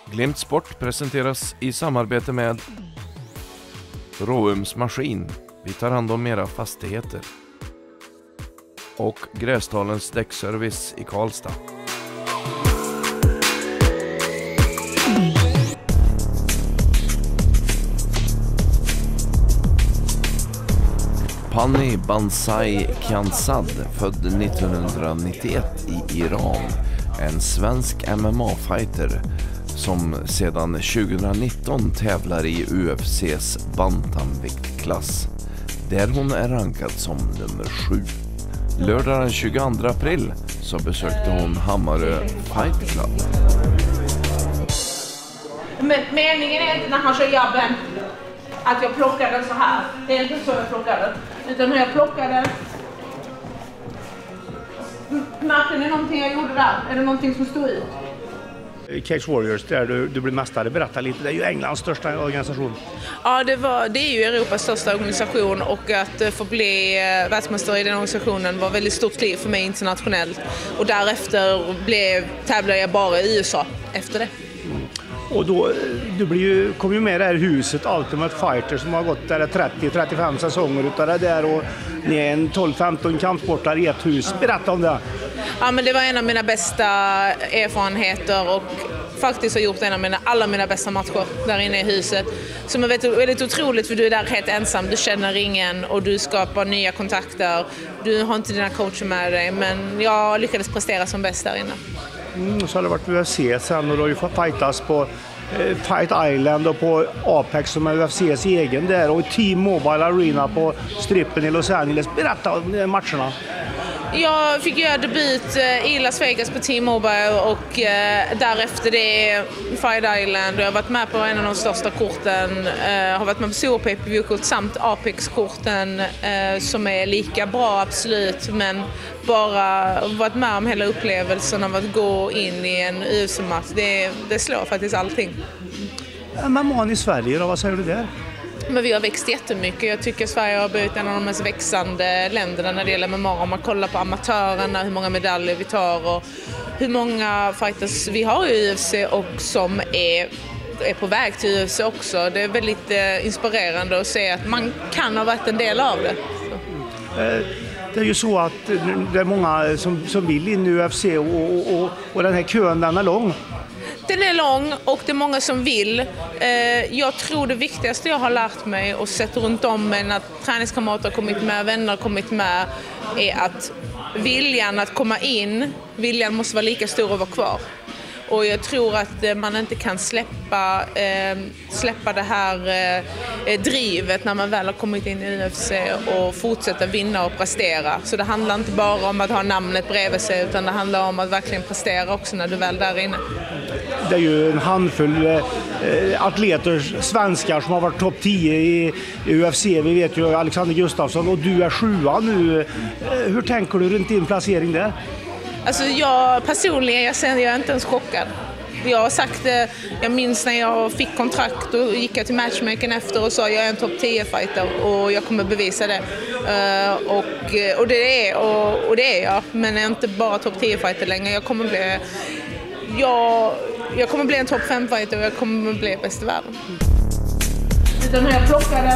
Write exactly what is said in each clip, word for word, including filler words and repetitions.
Glimt Sport presenteras i samarbete med Råums Maskin. Vi tar hand om era fastigheter. Och Grästalens däckservice i Karlstad. Pani Bansai Khansad, född nittonhundranittioett i Iran, en svensk M M A-fighter som sedan tjugonitton tävlar i U F C:s bantamviktklass, där hon är rankad som nummer sju. Lördag den tjugoandra april så besökte hon Hammarö Fight Club. Men meningen är inte när han kör jabben att jag plockar den så här. Det är inte så jag plockar den. Utan när jag plockar den... Märkte ni någonting jag gjorde där? Är det någonting som stod ut? Cage Warriors, där du, du blir mästare, berätta lite. Det är ju Englands största organisation. Ja, det, var, det är ju Europas största organisation, och att få bli världsmästare i den organisationen var väldigt stort kliv för mig internationellt. Och därefter blev, tävlade jag bara i U S A efter det. Mm. Och då, du blir ju, kom ju med i det här huset Ultimate Fighter som har gått där trettio till trettiofem säsonger utav det där, och ni är en tolv femton kampsportare i ett hus. Berätta om det. Ja, men det var en av mina bästa erfarenheter, och faktiskt har gjort en av mina, alla mina bästa matcher där inne i huset. Som är väldigt, väldigt otroligt, för du är där helt ensam, du känner ingen och du skapar nya kontakter. Du har inte dina coacher med dig, men jag lyckades prestera som bäst där inne. Mm, så har det varit U F C sen, och då har ju fått fightas på eh, Fight Island och på Apex som är U F C:s egen där, och T-Mobile Arena på Strippen i Los Angeles. Berätta om matcherna. Jag fick göra debut i Las Vegas på T-Mobile, och eh, därefter det Fight Island. Jag har varit med på en av de största korten, eh, har varit med på Super Pay Per View-kort samt Apex-korten eh, som är lika bra, absolut, men bara varit med om hela upplevelsen av att gå in i en U F C-match. Det, det slår faktiskt allting. Men man i Sverige då, vad säger du där? Men vi har växt jättemycket. Jag tycker Sverige har blivit en av de mest växande länderna när det gäller M M A. Om man kollar på amatörerna, hur många medaljer vi tar och hur många fighters vi har i U F C och som är, är på väg till U F C också. Det är väldigt eh, inspirerande att se att man kan ha varit en del av det. Så. Det är ju så att det är många som, som vill in i U F C, och, och, och, och den här kön, den är lång. Den är lång och det är många som vill. Jag tror det viktigaste jag har lärt mig och sett runt om mig när träningskamrater har kommit med, vänner har kommit med, är att viljan att komma in, viljan måste vara lika stor och vara kvar. Och jag tror att man inte kan släppa, eh, släppa det här eh, drivet när man väl har kommit in i U F C och fortsätta vinna och prestera. Så det handlar inte bara om att ha namnet bredvid sig, utan det handlar om att verkligen prestera också när du väl är där inne. Det är ju en handfull eh, atleter, svenskar, som har varit topp tio i U F C. Vi vet ju Alexander Gustafsson, och du är sjua nu. Eh, hur tänker du runt din placering där? Alltså jag personligen, jag, jag är inte ens chockad. Jag har sagt det, jag minns när jag fick kontrakt och gick jag till matchmakern efter och sa jag är en topp tio fighter och jag kommer bevisa det. Uh, och, och, det är, och, och det är jag, men jag är inte bara topp tio fighter längre. Jag kommer bli, jag, jag kommer bli en topp fem fighter och jag kommer bli bäst i världen. Utan när jag plockade...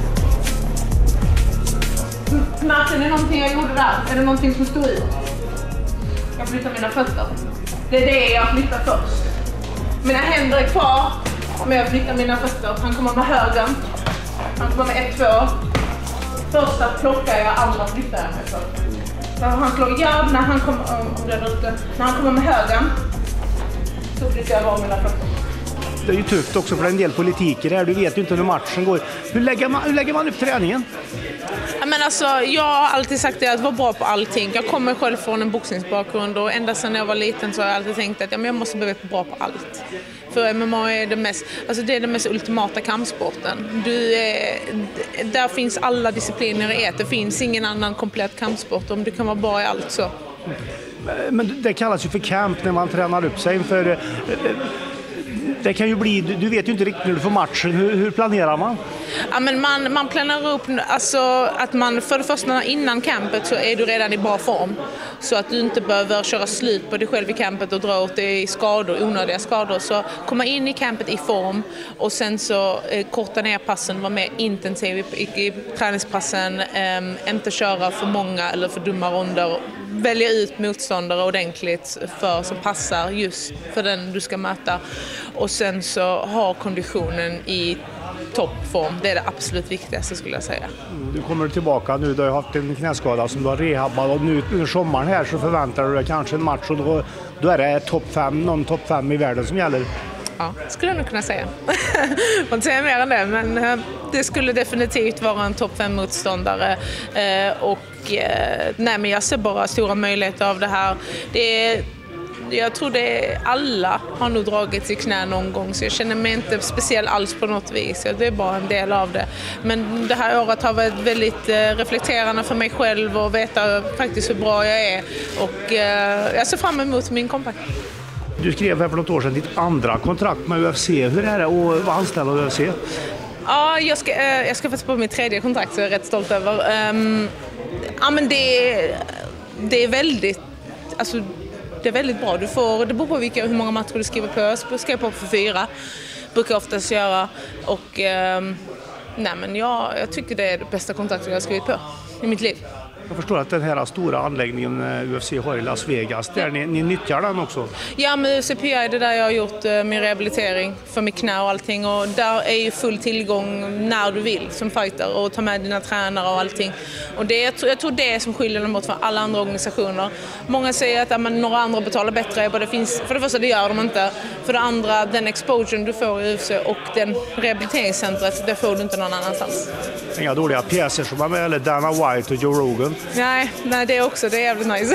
Märkte ni någonting jag gjorde där? Är det någonting som stod ut? Jag flyttar mina fötter. Det är det jag flyttar först. Mina händer är kvar, men jag flyttar mina fötter. Han kommer med höger. Han kommer med ett, två. Första plockar jag, andra flyttar jag mig för. Så han slår järn när han kommer, om det är ute. När han kommer med höger, så flyttar jag av mina fötter. Det är ju tufft också för en del politiker här. Du vet ju inte hur matchen går. Hur lägger man, hur lägger man upp träningen? Men alltså, jag har alltid sagt det, att vara bra på allting. Jag kommer själv från en boxningsbakgrund, och ända sedan jag var liten så har jag alltid tänkt att ja, men jag måste bli bra på allt. För M M A är det mest, alltså det är den mest ultimata kampsporten. Du är, där finns alla discipliner i ett. Det finns ingen annan komplett kampsport om du kan vara bra i allt så. Men det kallas ju för camp när man tränar upp sig inför... Det kan ju bli, du vet ju inte riktigt när du får matchen. Hur, hur planerar man? Ja, men man, man planerar upp alltså, att man för det första innan campet så är du redan i bra form. Så att du inte behöver köra slut på dig själv i campet och dra åt dig i skador, onödiga skador. Så komma in i campet i form och sen så eh, korta ner passen, vara mer intensiv i, i, i träningspassen. Eh, inte köra för många eller för dumma ronder. Välja ut motståndare ordentligt för, som passar just för den du ska möta. Och sen så ha konditionen i toppform. Det är det absolut viktigaste skulle jag säga. Du kommer tillbaka nu, du har haft en knäskada som du har rehabbat och nu under sommaren här så förväntar du dig kanske en match och då, då är det topp fem, någon topp fem i världen som gäller. Ja, skulle jag nog kunna säga. Jag får inte säga mer än det, men det skulle definitivt vara en topp fem motståndare. Och nej, men jag ser bara stora möjligheter av det här. Det är, jag tror det är, alla har nog dragit i knä någon gång, så jag känner mig inte speciell alls på något vis. Det är bara en del av det. Men det här året har varit väldigt reflekterande för mig själv och veta faktiskt hur bra jag är. Och jag ser fram emot min comeback. Du skrev här för något år sedan ditt andra kontrakt med U F C. Hur är det att vara anställd av U F C? Ja, jag ska, jag ska faktiskt på mitt tredje kontrakt, så jag är rätt stolt över. Um, ja, men det, det är väldigt, alltså, det är väldigt bra. Du får, det beror på vilka, hur många matcher du skriver på. Jag skriver på för fyra, brukar jag oftast göra. Och um, nej, men jag, jag tycker det är det bästa kontraktet jag har skrivit på i mitt liv. Jag förstår att den här stora anläggningen U F C har i Las Vegas, där ni, ni nyttjar den också? Ja, med U C P är det där jag har gjort min rehabilitering för mitt knä och allting. Och där är ju full tillgång när du vill som fighter och ta med dina tränare och allting. Och det, jag, tror, jag tror det är som skiljer dem mot från alla andra organisationer. Många säger att ja, men några andra betalar bättre. Det finns, för det första, det gör de inte. För det andra, den exposure du får i U F C och den rehabiliteringscentret, det får du inte någon annanstans. Inga dåliga pjäser som är med, eller Dana White och Joe Rogan? Nej, nej, det är också, det är jävligt nice.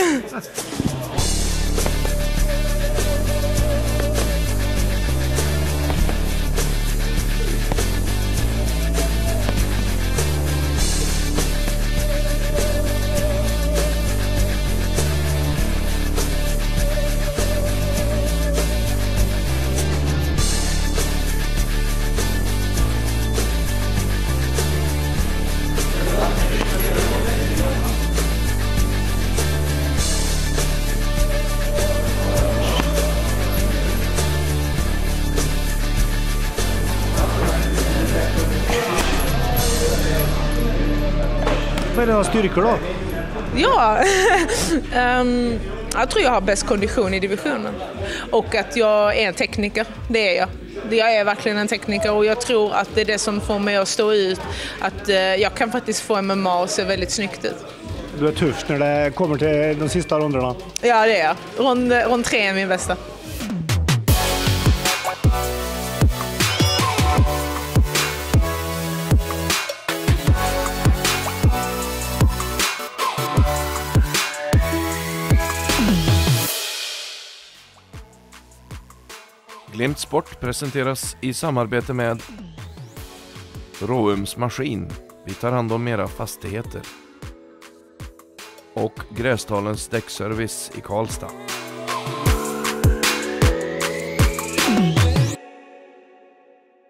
Vad är dina styrkor då? Ja, um, jag tror jag har bäst kondition i divisionen. Och att jag är en tekniker, det är jag. Jag är verkligen en tekniker och jag tror att det är det som får mig att stå ut. Att uh, jag kan faktiskt få M M A och se väldigt snyggt ut. Du är tuff när det kommer till de sista ronderna. Ja, det är jag. Rond, rond tre är min bästa. Glimt Sport presenteras i samarbete med Råums Maskin. Vi tar hand om era fastigheter. Och Grästalens däckservice i Karlstad.